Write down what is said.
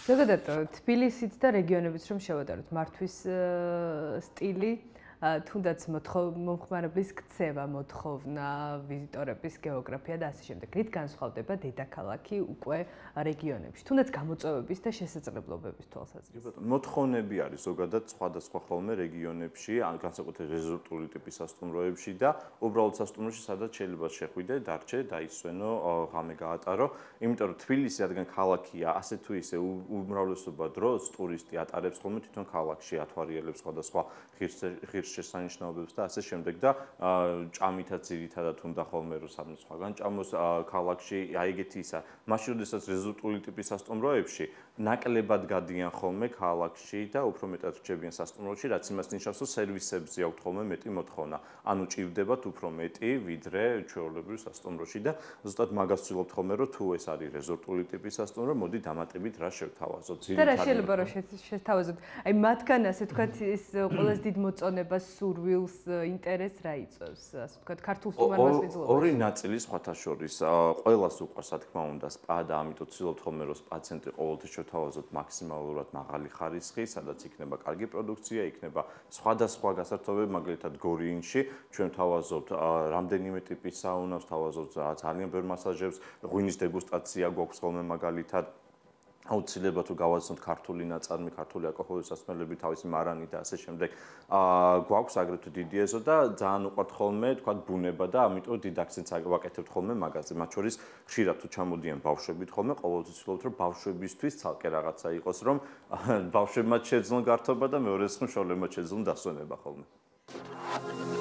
ზოგადად თბილისიც და რეგიონებიც რომ შევადაროთ მართვის სტილი თუნდაც მომხმარებლის ქცევა, მოთხოვნა, ვიზიტორების გეოგრაფია და ასე შემდეგ. რით განსხვავდება დედაქალაქი უკვე რეგიონებში? თუნდაც გამოწვევების და შესაძლებლობების თვალსაზრისით. მოთხოვნები არის ზოგადად სხვადასხვა ხოლმე რეგიონებში, ან განსაკუთრებით რეზორტული ტიპის სასტუმროებში და უბრალოდ სასტუმროში, სადაც შეიძლება შეხვიდე, დარჩე, დაისვენო, ღამე გაატარო. იმიტომ რომ თბილისი, რადგან ქალაქია, ასე თუ ისე უმრავლესობა დროს ტურისტი ატარებს ხოლმე თვითონ ქალაქში, ათვალიერებს სხვადასხვა ღირსშესანიშნაობებს და ასე შემდეგ და ჭამითაც ძირითადად უნდა ხოლმე რომ სამი სხვაგან ჭამოს ქალაქში, აი ეგეთი ისა. მაშინ როდესაც რეზორტული ტიპის სასტუმროებში ნაკლებად გადიან ხოლმე ქალაქში და უფრო მეტად რჩებიან სასტუმროში, რაც იმას ნიშნავს, რომ სერვისებზე აქვთ ხოლმე მეტი მოთხოვნა. ანუ ჭირდებათ უფრო მეტი, ვიდრე ჩვეულებრივ სასტუმროში და ზუსტად მაგას ვცდილობთ ხოლმე, რომ თუ ეს არის რეზორტული ტიპის სასტუმრო, მოდი დამატებით რა შევთავაზოთ. და რა შეიძლება რომ შევთავაზოთ? აი მათგან ასე ვთქვათ, ის ყველაზე დიდ მოწონებას, სურვილს, ინტერესს რა იწვევს, ასე ვთქვათ, ქართულ სტუმარს ვიძულობთ. ორი ნაწილი სხვათა შორის, ყველას უყვარს, რა თქმა უნდა, სპა და ამიტომ ვცდილობთ ხოლმე, რომ სპა ცენტრი ყოველთვის შევთავაზოთ მაქსიმალურად მაღალი ხარისხი, სადაც იქნება კარგი პროდუქცია, იქნება სხვადასხვა გასართობები, მაგალითად გორიინში, ჩვენ ვთავაზობთ რამდენიმე ტიპის საუნას, ვთავაზობთ ძალიან ბევრ მასაჟებს, ღვინის დეგუსტაცია გვაქვს ხოლმე მაგალითად აუცილებლად თუ გავაცნოთ ქართული ნაწარმი, ქართული ალკოჰოლის სასმელები, თავისი მარანი და ასე შემდეგ. გვაქვს აგრეთვე დიდი ეზო და ძალიან უყვართ ხოლმე, თქვათ, ბუნება და ამიტომ დიდ აქცენტს ვაკეთებთ ხოლმე მაგაზე. მათ შორის ხშირად თუ ჩამოდიან ბავშვებით ხოლმე, ყოველთვის ვცდილობთ, რომ ბავშვებისთვის ცალკე რაღაცა იყოს, რომ ბავშვებმაც შეძლონ გართობა და მეორეს მხრივ შორლებმაც შეძლონ დასვენება ხოლმე.